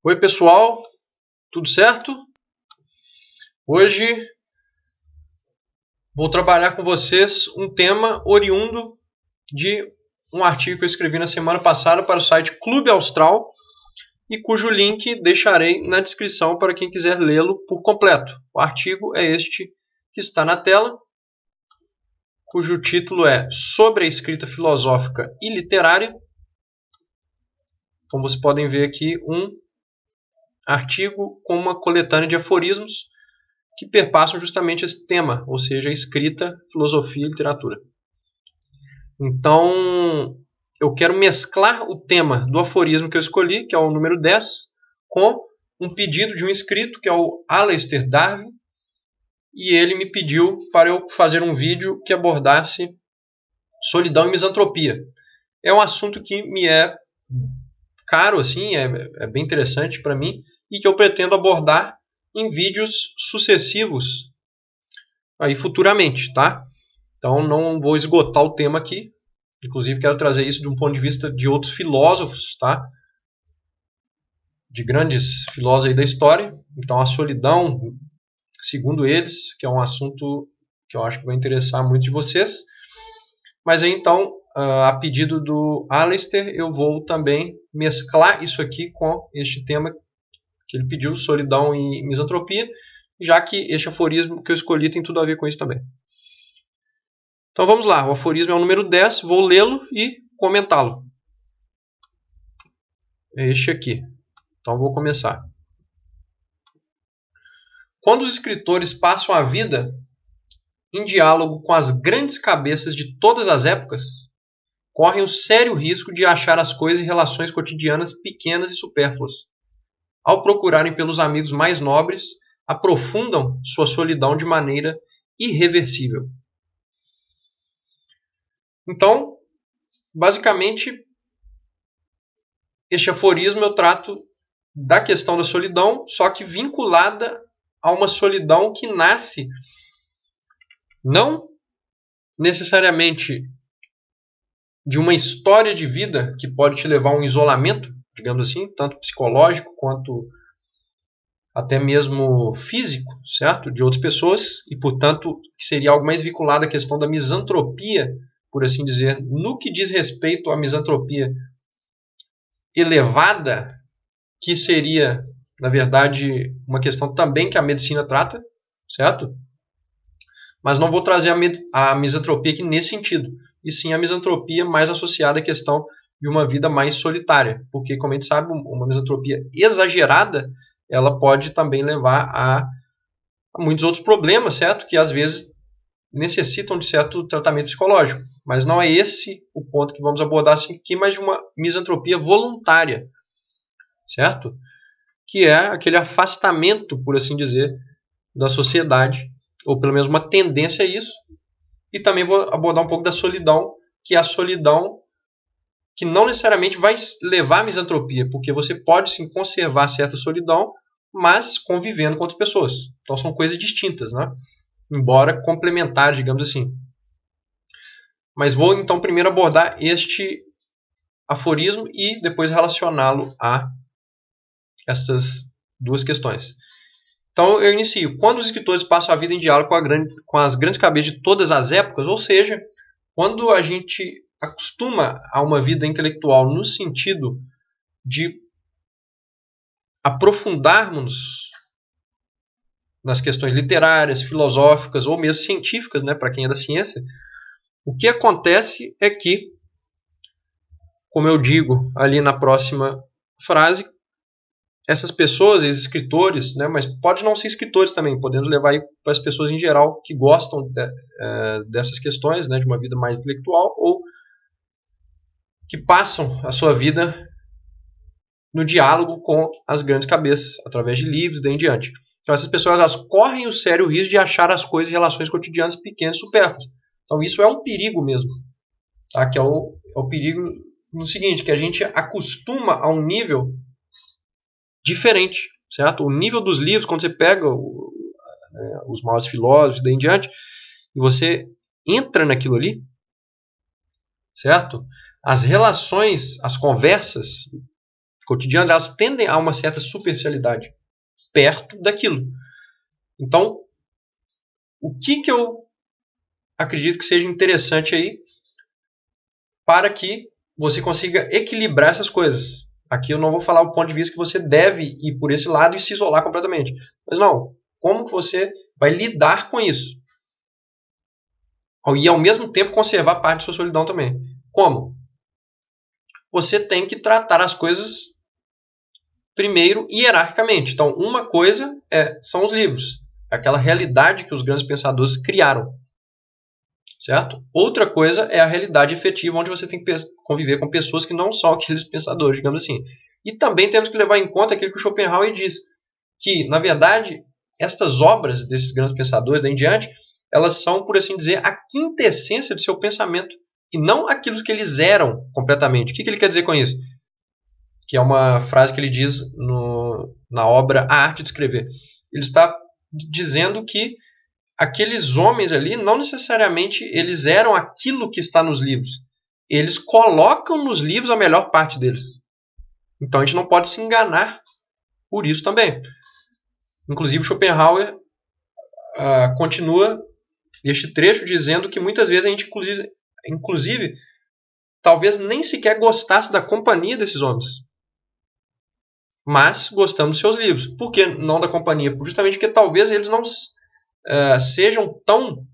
Oi pessoal, tudo certo? Hoje vou trabalhar com vocês um tema oriundo de um artigo que eu escrevi na semana passada para o site Clube Austral e cujo link deixarei na descrição para quem quiser lê-lo por completo. O artigo é este que está na tela, cujo título é Sobre a Escrita Filosófica e Literária. Como vocês podem ver aqui, um artigo com uma coletânea de aforismos que perpassam justamente esse tema, ou seja, a escrita, filosofia e literatura. Então, eu quero mesclar o tema do aforismo que eu escolhi, que é o número 10, com um pedido de um inscrito, que é o Aleister Darwin, e ele me pediu para eu fazer um vídeo que abordasse solidão e misantropia. É um assunto que me é caro, assim, é bem interessante para mim, e que eu pretendo abordar em vídeos sucessivos aí futuramente, tá? Então não vou esgotar o tema aqui. Inclusive quero trazer isso de um ponto de vista de outros filósofos, tá? De grandes filósofos aí da história. Então a solidão, segundo eles, que é um assunto que eu acho que vai interessar muito de vocês. Mas aí então, a pedido do Aleister, eu vou também mesclar isso aqui com este tema que ele pediu, solidão e misantropia, já que este aforismo que eu escolhi tem tudo a ver com isso também. Então vamos lá, o aforismo é o número 10, vou lê-lo e comentá-lo. É este aqui. Então vou começar. Quando os escritores passam a vida em diálogo com as grandes cabeças de todas as épocas, correm o sério risco de achar as coisas e relações cotidianas pequenas e supérfluas. Ao procurarem pelos amigos mais nobres, aprofundam sua solidão de maneira irreversível. Então, basicamente, este aforismo eu trato da questão da solidão, só que vinculada a uma solidão que nasce não necessariamente de uma história de vida que pode te levar a um isolamento, digamos assim, tanto psicológico quanto até mesmo físico, certo? De outras pessoas, e portanto que seria algo mais vinculado à questão da misantropia, por assim dizer, no que diz respeito à misantropia elevada, que seria, na verdade, uma questão também que a medicina trata, certo? Mas não vou trazer a misantropia aqui nesse sentido, e sim a misantropia mais associada à questão de uma vida mais solitária, porque, como a gente sabe, uma misantropia exagerada, ela pode também levar a muitos outros problemas, certo? Que às vezes necessitam de certo tratamento psicológico. Mas não é esse o ponto que vamos abordar aqui, mas de uma misantropia voluntária, certo? Que é aquele afastamento, por assim dizer, da sociedade, ou pelo menos uma tendência a isso. E também vou abordar um pouco da solidão, que é a solidão que não necessariamente vai levar à misantropia, porque você pode sim conservar certa solidão, mas convivendo com outras pessoas. Então são coisas distintas, né? Embora complementares, digamos assim. Mas vou então primeiro abordar este aforismo e depois relacioná-lo a essas duas questões. Então eu inicio. Quando os escritores passam a vida em diálogo com as grandes cabeças de todas as épocas, ou seja, quando a gente acostuma a uma vida intelectual no sentido de aprofundarmos nas questões literárias, filosóficas ou mesmo científicas, né, para quem é da ciência, o que acontece é que, como eu digo ali na próxima frase, essas pessoas, esses escritores, né, mas pode não ser escritores também, podemos levar aí para as pessoas em geral que gostam dessas questões, né, de uma vida mais intelectual ou que passam a sua vida no diálogo com as grandes cabeças, através de livros e daí em diante. Então essas pessoas elas correm o sério risco de achar as coisas e relações cotidianas pequenas e supérfluas. Então isso é um perigo mesmo, tá? Que é o perigo no seguinte, que a gente acostuma a um nível diferente, certo? O nível dos livros, quando você pega os maiores filósofos e daí em diante, e você entra naquilo ali, certo? As relações, as conversas cotidianas, elas tendem a uma certa superficialidade perto daquilo. Então, o que eu acredito que seja interessante aí para que você consiga equilibrar essas coisas? Aqui eu não vou falar o ponto de vista que você deve ir por esse lado e se isolar completamente. Mas não, como que você vai lidar com isso? E ao mesmo tempo conservar parte da sua solidão também. Como? Você tem que tratar as coisas primeiro hierarquicamente. Então, uma coisa são os livros. Aquela realidade que os grandes pensadores criaram. Certo? Outra coisa é a realidade efetiva, onde você tem que conviver com pessoas que não são aqueles pensadores, digamos assim. E também temos que levar em conta aquilo que o Schopenhauer diz, que, na verdade, estas obras desses grandes pensadores daí em diante, elas são, por assim dizer, a quintessência do seu pensamento, e não aquilo que eles eram completamente. O que ele quer dizer com isso? Que é uma frase que ele diz na obra A Arte de Escrever. Ele está dizendo que aqueles homens ali, não necessariamente eles eram aquilo que está nos livros. Eles colocam nos livros a melhor parte deles. Então a gente não pode se enganar por isso também. Inclusive Schopenhauer continua este trecho dizendo que muitas vezes a gente, inclusive, talvez nem sequer gostasse da companhia desses homens. Mas gostamos dos seus livros. Por que não da companhia? Justamente porque talvez eles não sejam tão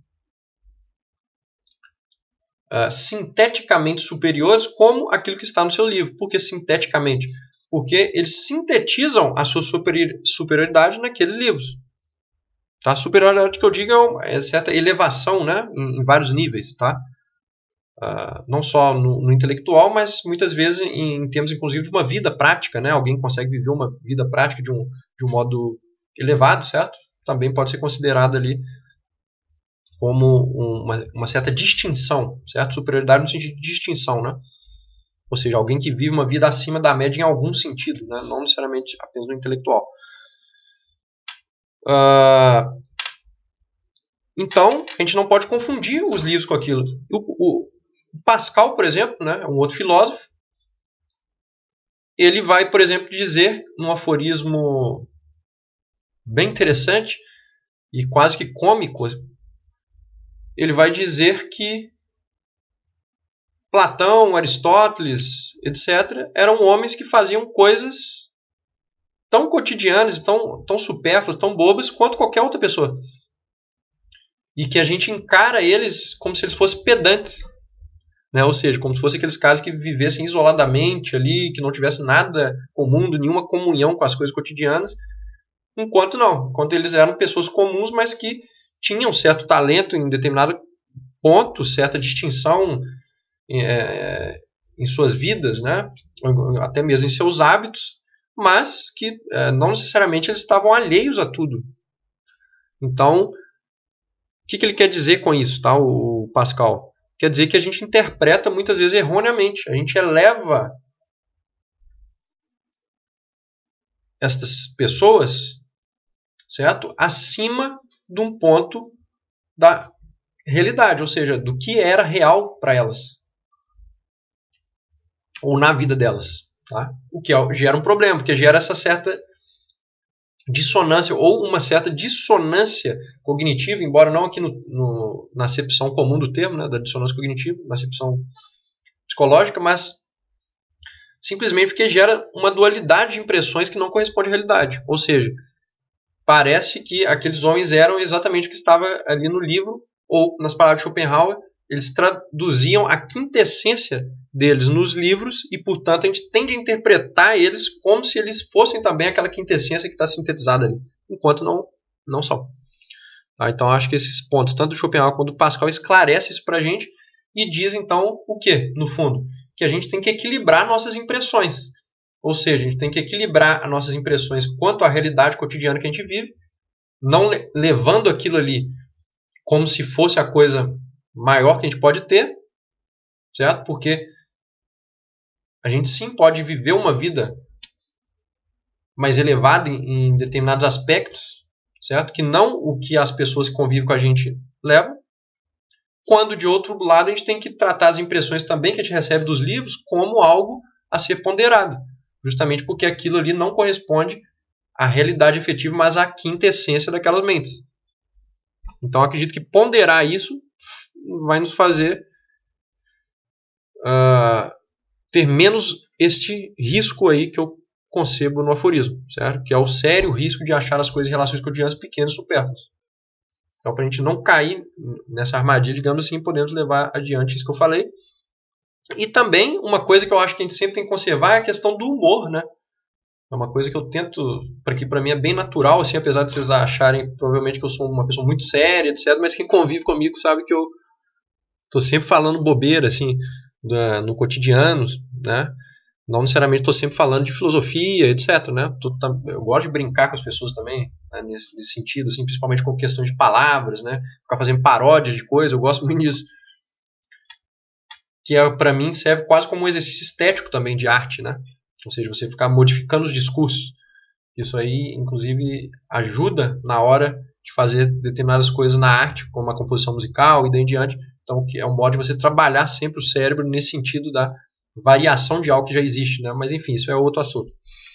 sinteticamente superiores como aquilo que está no seu livro. Por que sinteticamente? Porque eles sintetizam a sua superioridade naqueles livros. Tá? A superioridade que eu digo é certa elevação, né? em vários níveis. Tá? Não só no intelectual, mas muitas vezes em termos, inclusive, de uma vida prática. Né? Alguém consegue viver uma vida prática de um modo elevado, certo? Também pode ser considerado ali como uma certa distinção, certo? Superioridade no sentido de distinção, né? Ou seja, alguém que vive uma vida acima da média em algum sentido, né? Não necessariamente apenas no intelectual. Então, a gente não pode confundir os livros com aquilo. O Pascal, por exemplo, né, um outro filósofo, ele vai, por exemplo, dizer num aforismo bem interessante e quase que cômico, ele vai dizer que Platão, Aristóteles, etc., eram homens que faziam coisas tão cotidianas, tão supérfluas, tão bobas quanto qualquer outra pessoa. E que a gente encara eles como se eles fossem pedantes. Né? Ou seja, como se fossem aqueles caras que vivessem isoladamente ali, que não tivessem nada com o mundo, nenhuma comunhão com as coisas cotidianas. Enquanto eles eram pessoas comuns, mas que tinham certo talento em determinado ponto, certa distinção em suas vidas, né? Até mesmo em seus hábitos, mas que não necessariamente eles estavam alheios a tudo. Então, o que ele quer dizer com isso, tá? O Pascal? Quer dizer que a gente interpreta muitas vezes erroneamente. A gente eleva estas pessoas, certo? Acima de um ponto da realidade, ou seja, do que era real para elas. Ou na vida delas. Tá? O que gera um problema, porque gera essa certa dissonância, ou uma certa dissonância cognitiva, embora não aqui na acepção comum do termo, né, da dissonância cognitiva, na acepção psicológica, mas simplesmente porque gera uma dualidade de impressões que não corresponde à realidade. Ou seja, parece que aqueles homens eram exatamente o que estava ali no livro, ou nas palavras de Schopenhauer, eles traduziam a quintessência deles nos livros e, portanto, a gente tende a interpretar eles como se eles fossem também aquela quintessência que está sintetizada ali, enquanto não são. Então, acho que esses pontos, tanto do Schopenhauer quanto do Pascal, esclarecem isso para a gente e diz, então, o que, no fundo? Que a gente tem que equilibrar nossas impressões. Ou seja, a gente tem que equilibrar as nossas impressões quanto à realidade cotidiana que a gente vive, não levando aquilo ali como se fosse a coisa maior que a gente pode ter, certo? Porque a gente sim pode viver uma vida mais elevada em determinados aspectos, certo? Que não o que as pessoas que convivem com a gente levam. Quando, de outro lado, a gente tem que tratar as impressões também que a gente recebe dos livros como algo a ser ponderado. justamente porque aquilo ali não corresponde à realidade efetiva, mas à quinta essência daquelas mentes. Então, acredito que ponderar isso vai nos fazer ter menos este risco aí que eu concebo no aforismo, certo? Que é o sério risco de achar as coisas em relações cotidianas pequenas e supérfluas. Então, para a gente não cair nessa armadilha, digamos assim, podemos levar adiante isso que eu falei. E também, uma coisa que eu acho que a gente sempre tem que conservar é a questão do humor, né? É uma coisa que eu tento, que para mim é bem natural, assim, apesar de vocês acharem provavelmente que eu sou uma pessoa muito séria, etc. Mas quem convive comigo sabe que eu tô sempre falando bobeira, assim, no cotidiano, né? Não necessariamente estou sempre falando de filosofia, etc. Né? Eu gosto de brincar com as pessoas também, né? nesse sentido, assim, principalmente com questão de palavras, né? Ficar fazendo paródias de coisas, eu gosto muito disso. Que para mim serve quase como um exercício estético também de arte, né? Ou seja, você ficar modificando os discursos. Isso aí, inclusive, ajuda na hora de fazer determinadas coisas na arte, como a composição musical e daí em diante. Então, que é um modo de você trabalhar sempre o cérebro nesse sentido da variação de algo que já existe, né? Mas enfim, isso é outro assunto.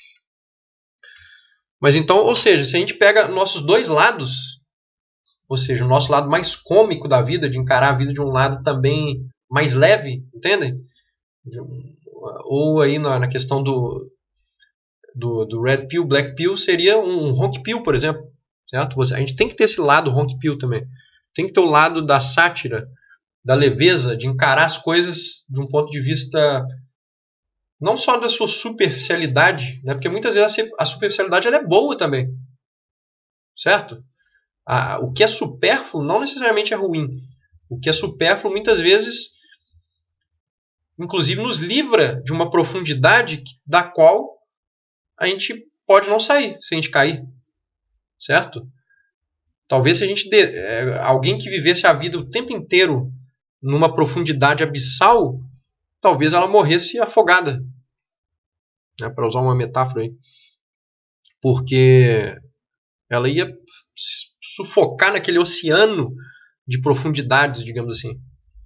Mas então, ou seja, se a gente pega nossos dois lados, ou seja, o nosso lado mais cômico da vida, de encarar a vida de um lado também mais leve, entendem? Ou aí na questão do Red Pill, Black Pill, seria um Honk Pill, por exemplo. Certo? A gente tem que ter esse lado Honk Pill também. Tem que ter o lado da sátira, da leveza, de encarar as coisas de um ponto de vista não só da sua superficialidade, né? Porque muitas vezes a superficialidade ela é boa também, certo? O que é supérfluo não necessariamente é ruim. O que é supérfluo muitas vezes, inclusive, nos livra de uma profundidade da qual a gente pode não sair se a gente cair, certo? Talvez se a gente alguém que vivesse a vida o tempo inteiro numa profundidade abissal, talvez ela morresse afogada, né, para usar uma metáfora aí, porque ela ia sufocar naquele oceano de profundidades, digamos assim.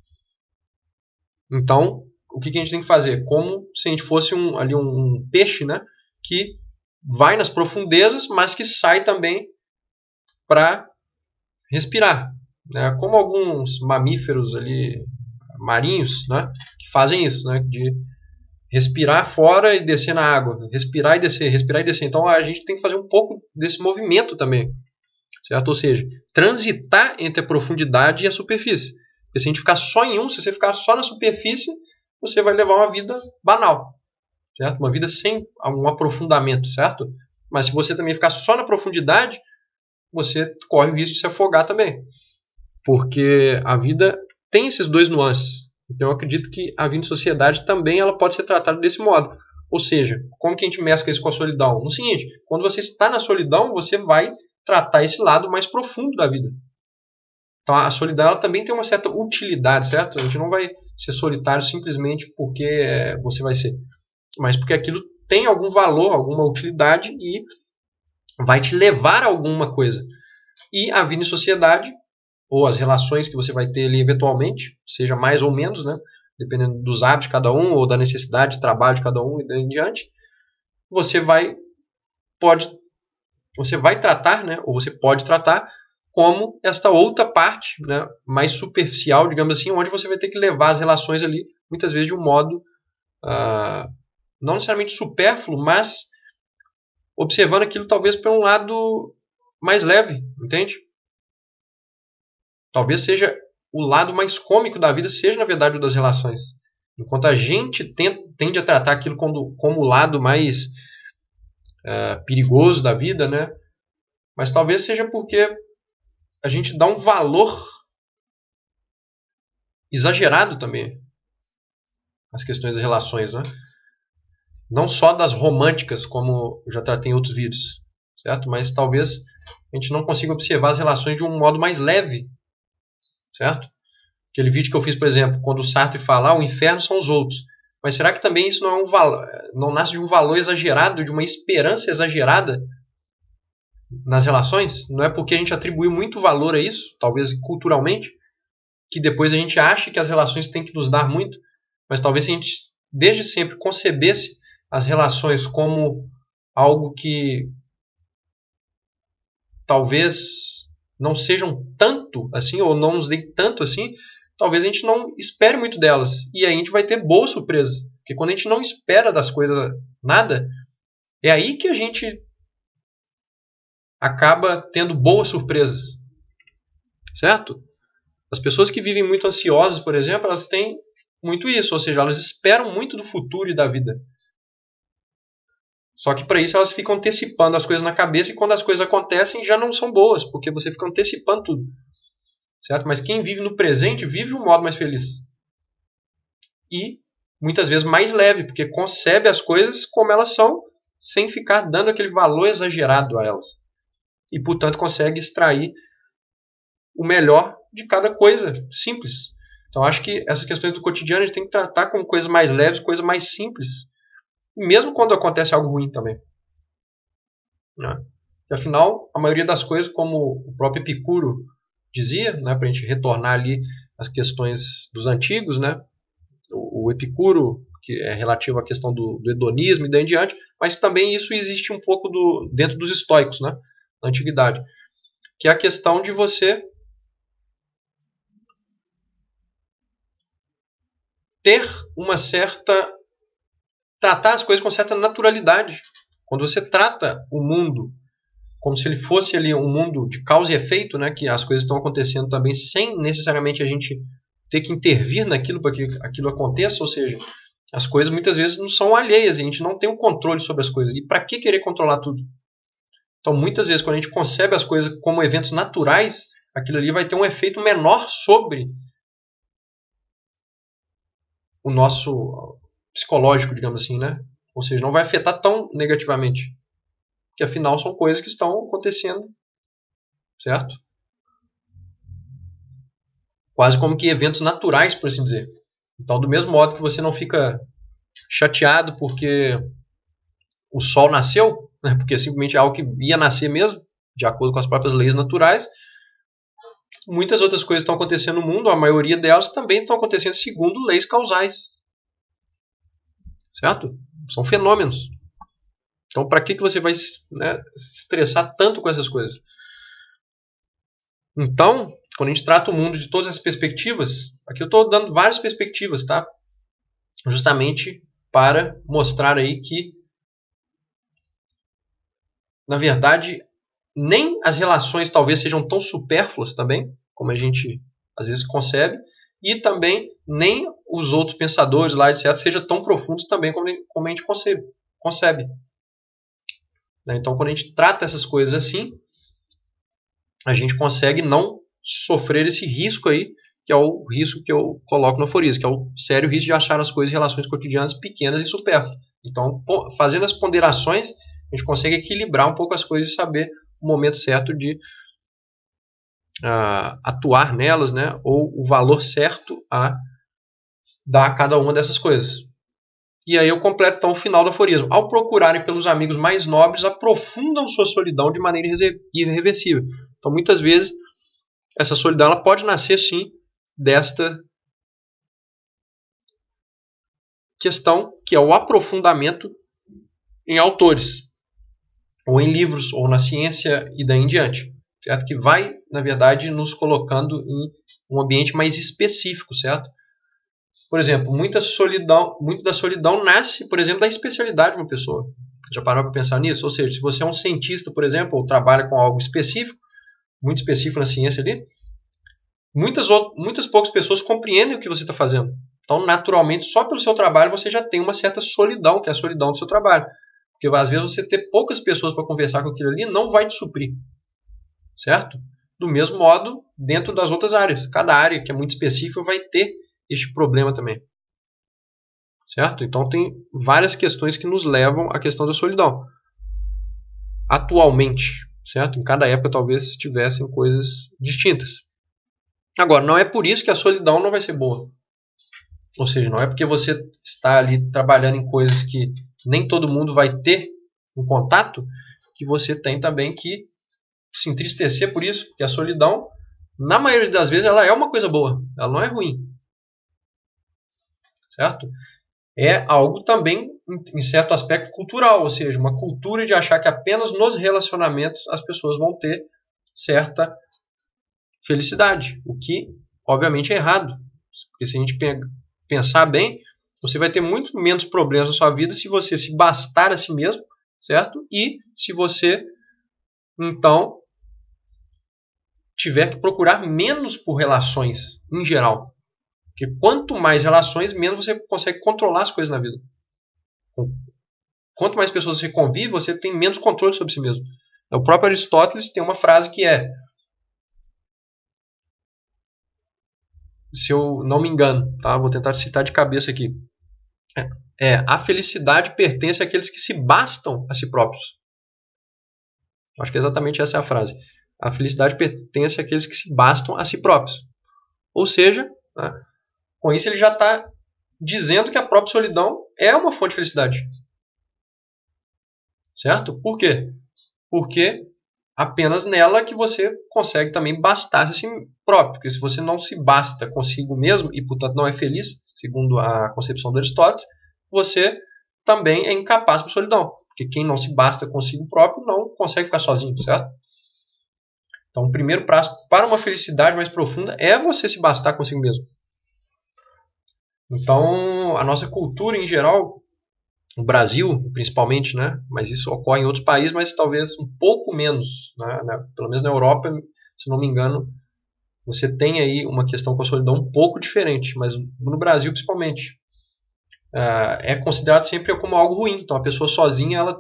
Então, o que a gente tem que fazer? Como se a gente fosse um peixe, né, que vai nas profundezas, mas que sai também para respirar, né? Como alguns mamíferos ali marinhos, né, que fazem isso, né, de respirar fora e descer na água, respirar e descer, respirar e descer. Então a gente tem que fazer um pouco desse movimento também, certo? Ou seja, transitar entre a profundidade e a superfície. Porque se a gente ficar só em se você ficar só na superfície, você vai levar uma vida banal, certo? Uma vida sem um aprofundamento, certo? Mas se você também ficar só na profundidade, você corre o risco de se afogar também. Porque a vida tem esses dois nuances. Então eu acredito que a vida em sociedade também ela pode ser tratada desse modo. Ou seja, como que a gente mescla isso com a solidão? No seguinte, quando você está na solidão, você vai tratar esse lado mais profundo da vida. Então a solidão ela também tem uma certa utilidade, certo? A gente não vai ser solitário simplesmente porque você vai ser, mas porque aquilo tem algum valor, alguma utilidade e vai te levar a alguma coisa. E a vida em sociedade, ou as relações que você vai ter ali eventualmente, seja mais ou menos, né, dependendo dos hábitos de cada um, ou da necessidade de trabalho de cada um e daí em diante, você vai tratar, né, ou você pode tratar como esta outra parte, né, mais superficial, digamos assim, onde você vai ter que levar as relações ali, muitas vezes de um modo não necessariamente supérfluo, mas observando aquilo talvez por um lado mais leve, entende? Talvez seja o lado mais cômico da vida, seja na verdade o das relações. Enquanto a gente tende a tratar aquilo como o lado mais perigoso da vida, né? Mas talvez seja porque a gente dá um valor exagerado também às questões das relações, né? Não só das românticas, como eu já tratei em outros vídeos, certo? Mas talvez a gente não consiga observar as relações de um modo mais leve, certo? Aquele vídeo que eu fiz, por exemplo, quando o Sartre fala, o inferno são os outros. Mas será que também isso não é não nasce de um valor exagerado, de uma esperança exagerada nas relações? Não é porque a gente atribuiu muito valor a isso, talvez culturalmente, que depois a gente acha que as relações têm que nos dar muito, mas talvez se a gente desde sempre concebesse as relações como algo que talvez não sejam tanto assim, ou não nos dê tanto assim, talvez a gente não espere muito delas. E aí a gente vai ter boas surpresas. Porque quando a gente não espera das coisas nada, é aí que a gente acaba tendo boas surpresas. Certo? As pessoas que vivem muito ansiosas, por exemplo, elas têm muito isso, ou seja, elas esperam muito do futuro e da vida. Só que para isso elas ficam antecipando as coisas na cabeça e quando as coisas acontecem já não são boas, porque você fica antecipando tudo. Certo? Mas quem vive no presente vive de um modo mais feliz. E muitas vezes mais leve, porque concebe as coisas como elas são, sem ficar dando aquele valor exagerado a elas. E, portanto, consegue extrair o melhor de cada coisa simples. Então, acho que essas questões do cotidiano a gente tem que tratar como coisas mais leves, coisas mais simples. E mesmo quando acontece algo ruim também. Né? E, afinal, a maioria das coisas, como o próprio Epicuro dizia, né, para a gente retornar ali às questões dos antigos, né, o Epicuro, que é relativo à questão do hedonismo e daí em diante, mas também isso existe um pouco dentro dos estoicos, né, na antiguidade, que é a questão de você ter uma certa... tratar as coisas com certa naturalidade. Quando você trata o mundo como se ele fosse ali um mundo de causa e efeito, né, que as coisas estão acontecendo também sem necessariamente a gente ter que intervir naquilo para que aquilo aconteça, ou seja, as coisas muitas vezes não são alheias, a gente não tem um controle sobre as coisas. E para que querer controlar tudo? Então, muitas vezes, quando a gente concebe as coisas como eventos naturais, aquilo ali vai ter um efeito menor sobre o nosso psicológico, digamos assim, né? Ou seja, não vai afetar tão negativamente. Porque afinal são coisas que estão acontecendo, certo? Quase como que eventos naturais, por assim dizer. Então, do mesmo modo que você não fica chateado porque o sol nasceu, né, porque simplesmente é algo que ia nascer mesmo, de acordo com as próprias leis naturais, muitas outras coisas estão acontecendo no mundo, a maioria delas também estão acontecendo segundo leis causais. Certo? São fenômenos. Então, para que você vai, né, se estressar tanto com essas coisas? Então, quando a gente trata o mundo de todas as perspectivas, aqui eu estou dando várias perspectivas, tá? Justamente para mostrar aí que, na verdade, nem as relações talvez sejam tão supérfluas também, como a gente às vezes concebe, e também nem os outros pensadores lá, etc., sejam tão profundos também como a gente concebe. Então, quando a gente trata essas coisas assim, a gente consegue não sofrer esse risco aí, que é o risco que eu coloco no aforismo, que é o sério risco de achar as coisas em relações cotidianas pequenas e supérfluas. Então, fazendo as ponderações, a gente consegue equilibrar um pouco as coisas e saber o momento certo de atuar nelas, né? Ou o valor certo a dar a cada uma dessas coisas. E aí eu completo então o final do aforismo. Ao procurarem pelos amigos mais nobres, aprofundam sua solidão de maneira irreversível. Então, muitas vezes, essa solidão ela pode nascer, sim, desta questão, que é o aprofundamento em autores, ou em livros, ou na ciência e daí em diante. Certo? Que vai, na verdade, nos colocando em um ambiente mais específico, certo? Por exemplo, muito da solidão nasce, por exemplo, da especialidade de uma pessoa. Já parou para pensar nisso? Ou seja, se você é um cientista, por exemplo, ou trabalha com algo específico, muito específico na ciência ali, muitas poucas pessoas compreendem o que você está fazendo. Então, naturalmente, só pelo seu trabalho você já tem uma certa solidão, que é a solidão do seu trabalho. Porque às vezes você ter poucas pessoas para conversar com aquilo ali não vai te suprir. Certo? Do mesmo modo, dentro das outras áreas. Cada área que é muito específica vai ter este problema também. Certo? Então tem várias questões que nos levam à questão da solidão. Atualmente, certo? Em cada época talvez tivessem coisas distintas. Agora, não é por isso que a solidão não vai ser boa. Ou seja, não é porque você está ali trabalhando em coisas que nem todo mundo vai ter um contato, que você tem também que se entristecer por isso, porque a solidão, na maioria das vezes, ela é uma coisa boa, ela não é ruim. Certo? É algo também em certo aspecto cultural, ou seja, uma cultura de achar que apenas nos relacionamentos as pessoas vão ter certa felicidade, o que obviamente é errado, porque se a gente pensar bem, você vai ter muito menos problemas na sua vida se você se bastar a si mesmo, certo? E se você então tiver que procurar menos por relações em geral, porque quanto mais relações, menos você consegue controlar as coisas na vida. Quanto mais pessoas você convive, você tem menos controle sobre si mesmo. O próprio Aristóteles tem uma frase que é, se eu não me engano, tá? Vou tentar citar de cabeça aqui. A felicidade pertence àqueles que se bastam a si próprios. Acho que exatamente essa é a frase. A felicidade pertence àqueles que se bastam a si próprios. Ou seja, né, com isso ele já está dizendo que a própria solidão é uma fonte de felicidade. Certo? Por quê? Porque apenas nela que você consegue também bastar-se a si próprio. Porque se você não se basta consigo mesmo e, portanto, não é feliz, segundo a concepção do Aristóteles, você também é incapaz para a solidão. Porque quem não se basta consigo próprio não consegue ficar sozinho, certo? Então, o primeiro passo para uma felicidade mais profunda é você se bastar consigo mesmo. Então, a nossa cultura em geral, no Brasil principalmente, né? Mas isso ocorre em outros países, mas talvez um pouco menos, né? Pelo menos na Europa, se não me engano, você tem aí uma questão com a solidão um pouco diferente, mas no Brasil principalmente é considerado sempre como algo ruim. Então a pessoa sozinha ela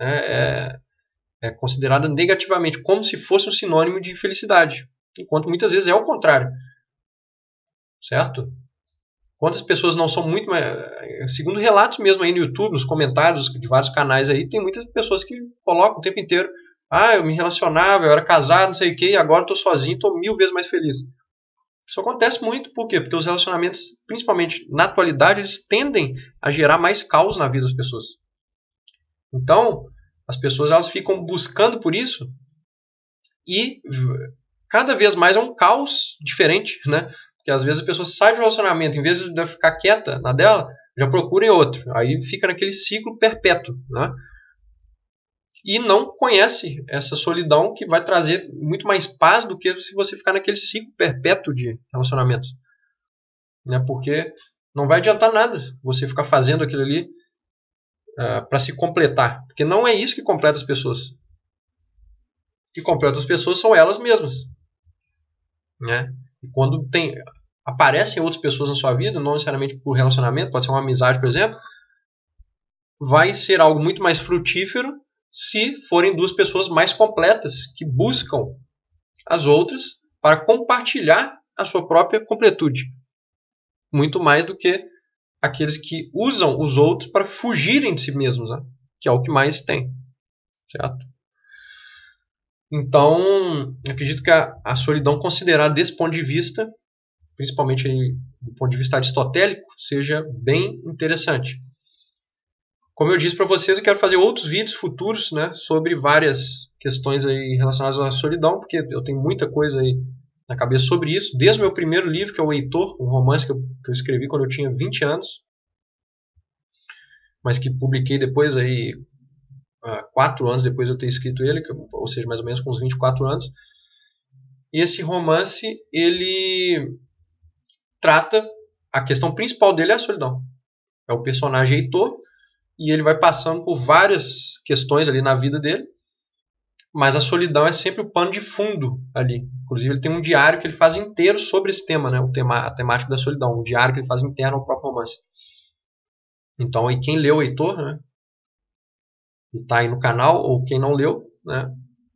é considerada negativamente, como se fosse um sinônimo de felicidade, enquanto muitas vezes é o contrário, certo? Quantas pessoas não são muito... Segundo relatos mesmo aí no YouTube, nos comentários de vários canais aí, tem muitas pessoas que colocam o tempo inteiro, eu me relacionava, eu era casado, não sei o que, e agora estou sozinho, estou 1000 vezes mais feliz. Isso acontece muito, por quê? Porque os relacionamentos, principalmente na atualidade, eles tendem a gerar mais caos na vida das pessoas. Então, as pessoas elas ficam buscando por isso e cada vez mais é um caos diferente, né? Porque às vezes a pessoa sai de um relacionamento, em vez de ficar quieta na dela, já procura em outro. Aí fica naquele ciclo perpétuo, né? E não conhece essa solidão que vai trazer muito mais paz do que se você ficar naquele ciclo perpétuo de relacionamentos. Né? Porque não vai adiantar nada você ficar fazendo aquilo ali para se completar. Porque não é isso que completa as pessoas. O que completa as pessoas são elas mesmas. Né? E quando aparecem outras pessoas na sua vida, não necessariamente por relacionamento, pode ser uma amizade, por exemplo, vai ser algo muito mais frutífero se forem duas pessoas mais completas, que buscam as outras para compartilhar a sua própria completude. Muito mais do que aqueles que usam os outros para fugirem de si mesmos, né? Que é o que mais tem. Certo? Então, eu acredito que a solidão considerada desse ponto de vista, principalmente aí, do ponto de vista aristotélico, seja bem interessante. Como eu disse para vocês, eu quero fazer outros vídeos futuros, né, sobre várias questões aí relacionadas à solidão, porque eu tenho muita coisa aí na cabeça sobre isso. Desde o meu primeiro livro, que é o Heitor, um romance que eu escrevi quando eu tinha 20 anos, mas que publiquei depois, aí, 4 anos depois de eu ter escrito ele, ou seja, mais ou menos com uns 24 anos. E esse romance, ele trata, a questão principal dele é a solidão. É o personagem Heitor, e ele vai passando por várias questões ali na vida dele, mas a solidão é sempre o pano de fundo ali. Inclusive ele tem um diário que ele faz inteiro sobre esse tema, né? A temática da solidão, um diário que ele faz interno ao próprio romance. Então, aí quem leu o Heitor, né? E está aí no canal, ou quem não leu, né?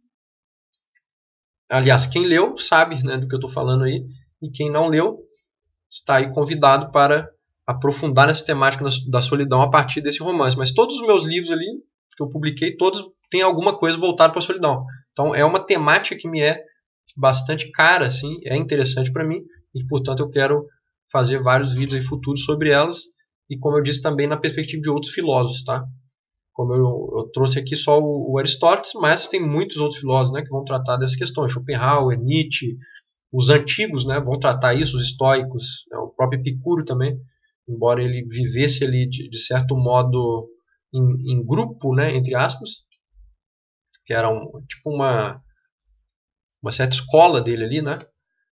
Aliás, quem leu sabe, né, do que eu estou falando aí, e quem não leu está aí convidado para aprofundar nessa temática da solidão a partir desse romance. Mas todos os meus livros ali que eu publiquei, todos têm alguma coisa voltada para a solidão. Então é uma temática que me é bastante cara, assim, é interessante para mim e, portanto, eu quero fazer vários vídeos aí futuros sobre elas e, como eu disse, também na perspectiva de outros filósofos, tá? Como eu trouxe aqui só o Aristóteles, mas tem muitos outros filósofos, né, que vão tratar dessas questões. Schopenhauer, Nietzsche, os antigos, né, vão tratar isso, os estoicos, né, o próprio Epicuro também, embora ele vivesse ali de certo modo em grupo, né, entre aspas, que era tipo uma certa escola dele ali, né,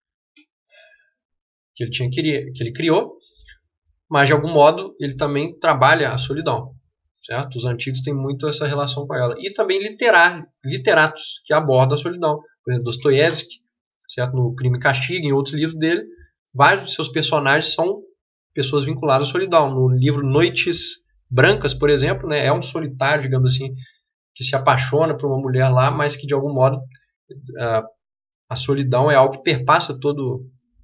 que ele criou, mas de algum modo ele também trabalha a solidão, certo? Os antigos têm muito essa relação com ela. E também literatos que abordam a solidão. Por exemplo, Dostoiévski, certo? No Crime e Castigo, em outros livros dele, vários de seus personagens são pessoas vinculadas à solidão. No livro Noites Brancas, por exemplo, né, é um solitário, digamos assim, que se apaixona por uma mulher lá, mas que de algum modo a solidão é algo que perpassa todo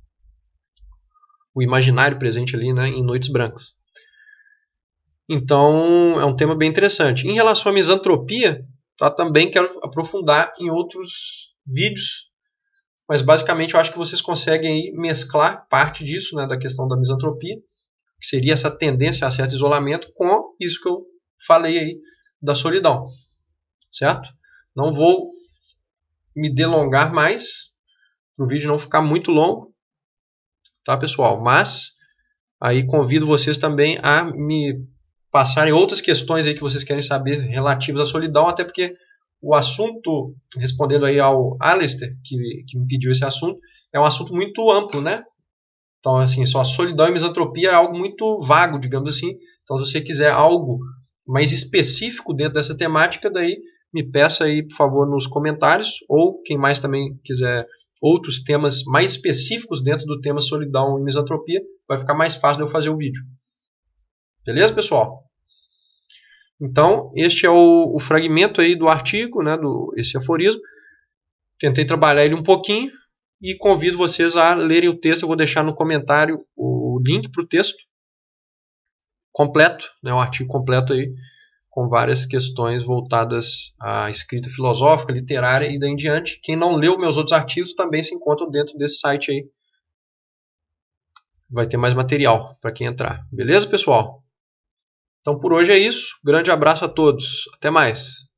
o imaginário presente ali, né, em Noites Brancas. Então, é um tema bem interessante. Em relação à misantropia, tá, também quero aprofundar em outros vídeos, mas basicamente eu acho que vocês conseguem aí mesclar parte disso, né, da questão da misantropia, que seria essa tendência a certo isolamento, com isso que eu falei aí da solidão, certo? Não vou me delongar mais, para o vídeo não ficar muito longo, tá, pessoal? Mas aí convido vocês também a me passarem outras questões aí que vocês querem saber relativas à solidão, até porque o assunto, respondendo aí ao Alistair, que me pediu esse assunto, é um assunto muito amplo, né? Então, assim, só solidão e misantropia é algo muito vago, digamos assim. Então, se você quiser algo mais específico dentro dessa temática, daí me peça aí, por favor, nos comentários, ou quem mais também quiser outros temas mais específicos dentro do tema solidão e misantropia, vai ficar mais fácil de eu fazer o vídeo. Beleza, pessoal? Então, este é o fragmento aí do artigo, né, esse aforismo. Tentei trabalhar ele um pouquinho e convido vocês a lerem o texto. Eu vou deixar no comentário o link para o texto completo, né, um artigo completo aí, com várias questões voltadas à escrita filosófica, literária e daí em diante. Quem não leu meus outros artigos também se encontra dentro desse site aí. Vai ter mais material para quem entrar. Beleza, pessoal? Então por hoje é isso. Grande abraço a todos. Até mais.